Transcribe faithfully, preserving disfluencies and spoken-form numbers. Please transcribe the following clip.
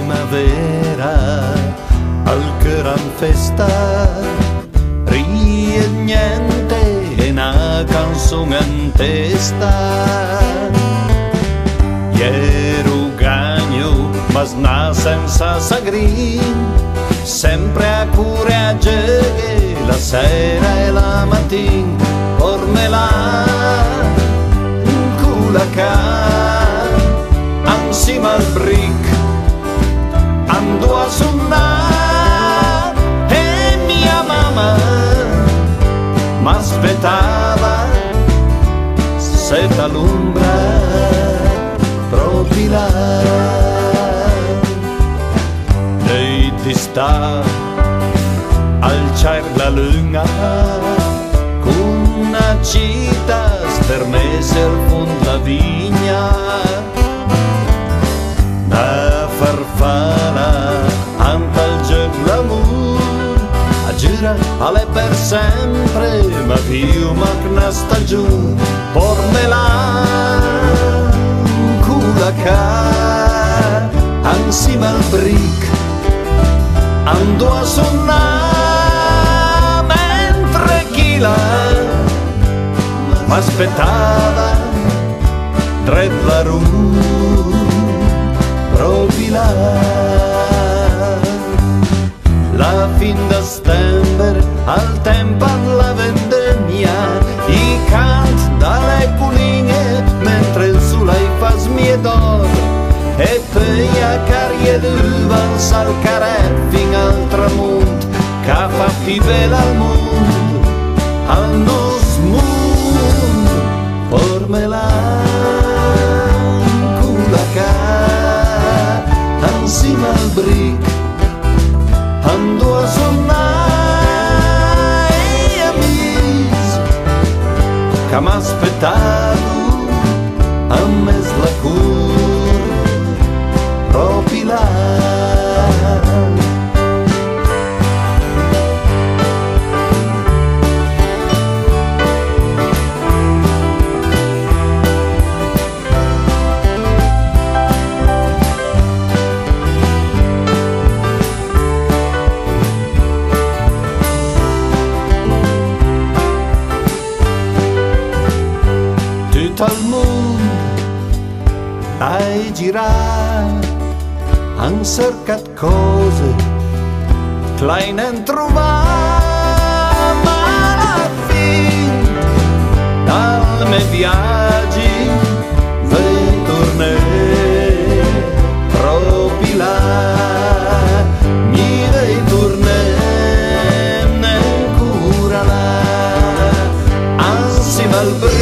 primavera, al gran festa, rie niente e una canzone in testa. Ero gagno, ma sna senza sagrin, sempre a coraggiare la sera e la mattina, pormela in culaca, insieme al brick, ando a suonare e mia mamma m'aspettava setta l'ombra proprio là. Lei ti sta al ciar la luna con una cita stermese al fondo la vigna, una farfalla anta il gioc l'amore a gira alle per sempre, ma più ma una stagione pormela in culaca insieme al brick, ando a suonare mentre chi là m'aspettava dret la rum proprio là. La fin de settembre al tempo alla vendemmia, i cant dalle colline mentre il sole fa smiedor, e poi a carie d'uva sal caret fin al tramunt che fa più bella al mondo, al nostro mondo, pormela in culaca insieme al brick, ando a suonare e amici che m'aspettavo a mezzo la cur proprio là. Tutto il mondo hai girato, han cercat cose che l'hai non trovato, ma alla fine dal miei viaggi ve tornare proprio là, mi ve tornare ancora là, insieme al